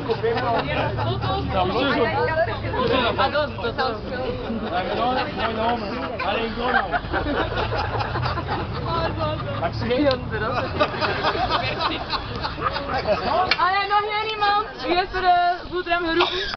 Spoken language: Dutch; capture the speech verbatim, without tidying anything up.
Ah ja, nog één iemand. Wie heeft er uh, boterham geroepen?